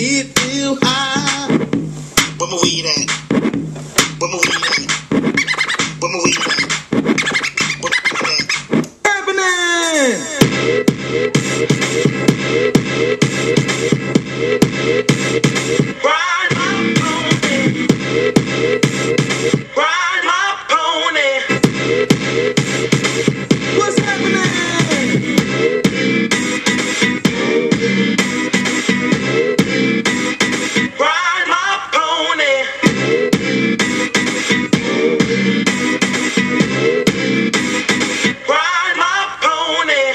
me feel high. Where my weed at? Where my weed at? Where my weed at? Where my weed at? Happening! Ride my pony. Ride my pony. What's happening? Ride my pony. Ride my pony.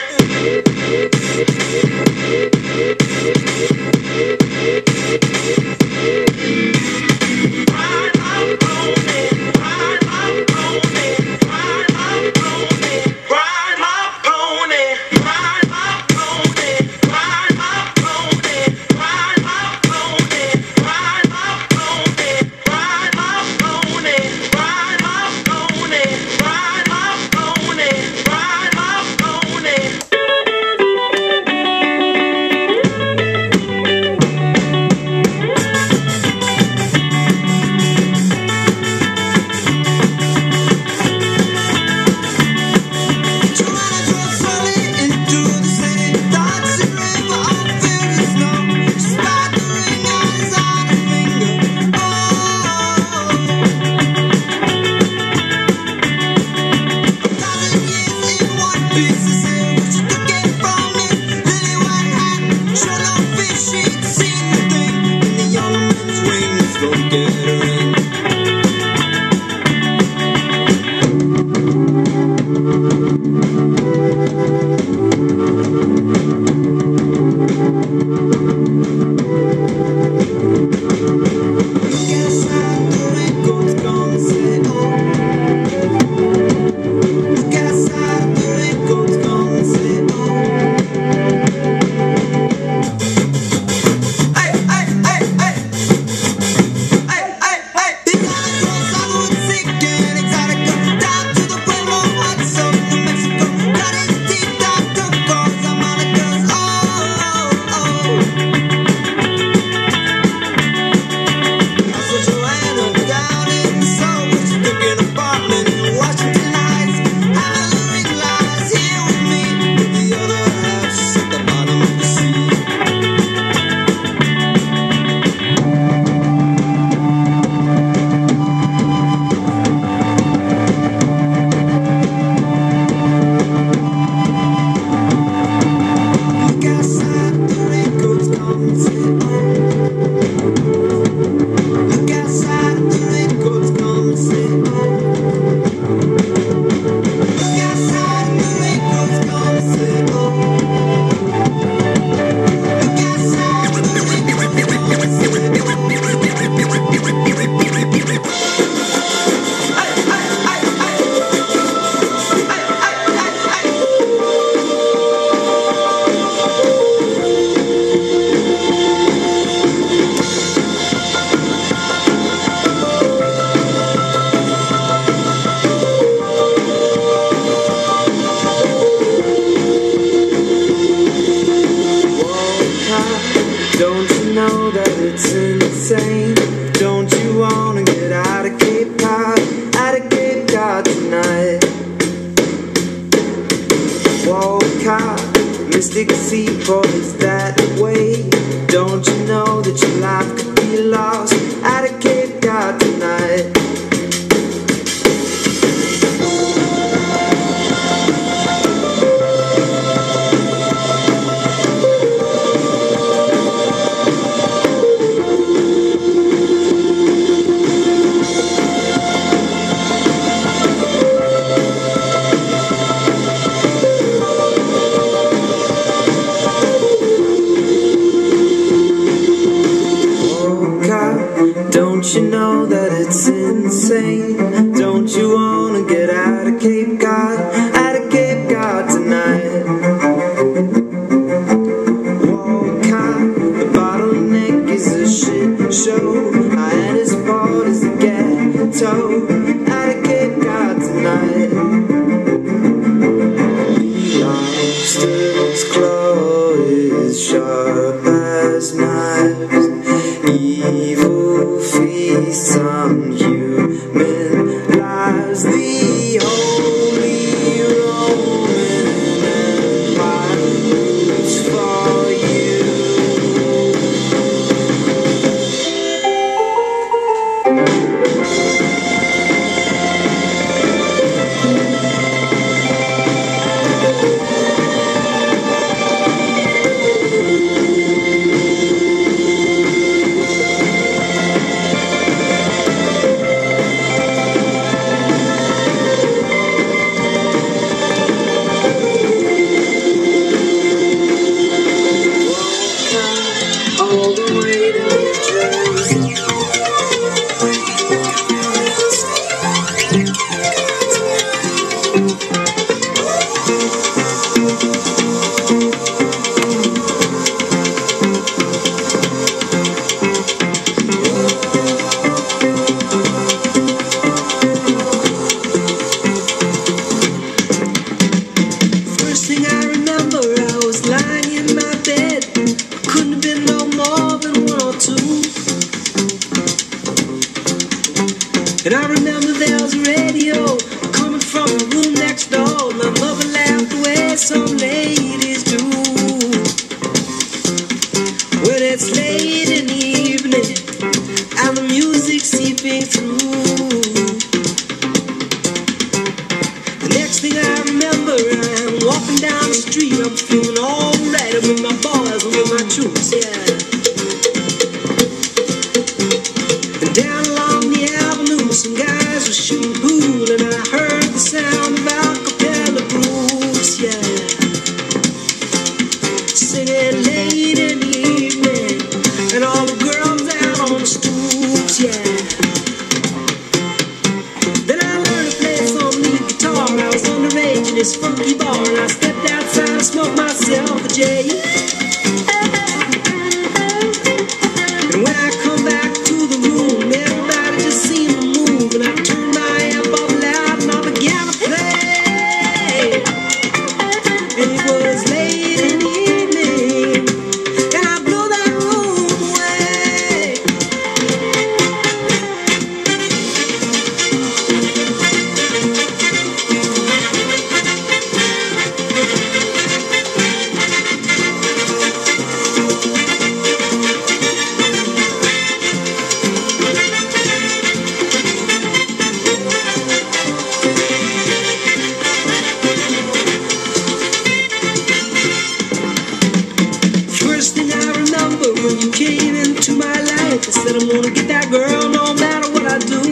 Don't you know that it's insane? Don't you wanna get out of Cape Cod, out of Cape Cod tonight? Walcott, Mystic Seaport is that way. Don't you know that your life could be lost out of Cape Cod tonight? Don't you know that it's insane? Don't you wanna get out of Cape Cod, out of Cape Cod tonight? Walcott, the bottleneck is a shit show. Hyannisport is the ghetto, out of Cape Cod tonight. Lobster's claw is sharp as knife. lives. Evil feasts on human lives. The Holy Roman Empire roots for you. All the way to Jersey. First thing I remember, I was lying in my bed. Couldn't have been no more than 1 or 2. And I remember there was a radio coming from the room next door. My mother laughed the way some ladies do when it's late in the evening and the music seeping through. The next thing I remember, I'm walking down the street. I'm feeling alright. I'm with my boys, I'm with my troops, yeah. And down along the avenue, some guys were shooting pool, and I heard the sound of a-cappella groups, yeah, singing late in the evening, and all the girls out on the stoops, yeah. Then I learned to play some lead guitar. I was underage in this funky bar, and I stepped outside and smoked myself a J. And when I come back to the room, everybody just seemed to move, and I turned my amp up loud and I began to play. And it was late in the evening, and I blew that room away. First thing I remember, when you came into my life, I said I'm gonna get that girl no matter what I do.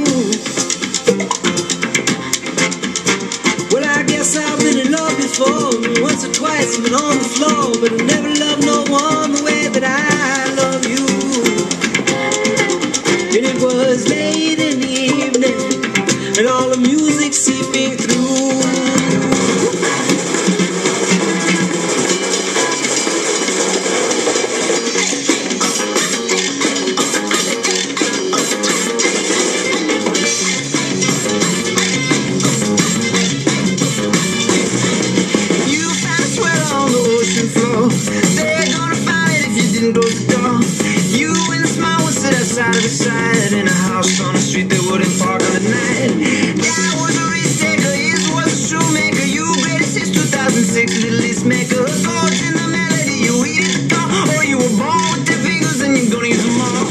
Well, I guess I've been in love before, once or twice I've been on the floor, but I never loved no one the way that I love you. And it was late in the evening, and all the music seeping through. You found a sweater on the ocean floor. They're gonna find it if you didn't close the door. You and the smile would sit side by side in a house on the street that wouldn't park on the night. That was a risk taker, his was a shoemaker. You greatest since 2006, little list maker. Chords in the melody, you eat the car. Or you were born with 10 fingers and you're gonna use them all.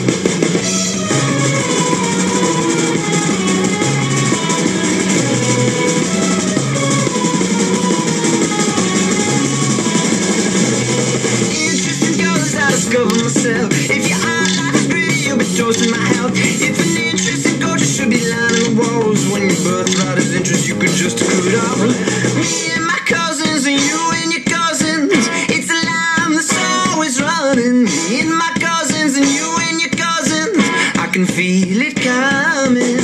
Interesting girls, I discover myself. If your eyes like a gritty, you'll be toasting my health. If an interesting culture should be lining the walls, when your birthright is interest, you could just cut it off. Me and my cousins, and you and your cousins, it's a line that's always running. Me and my cousins, and you and your cousins, I can feel it coming.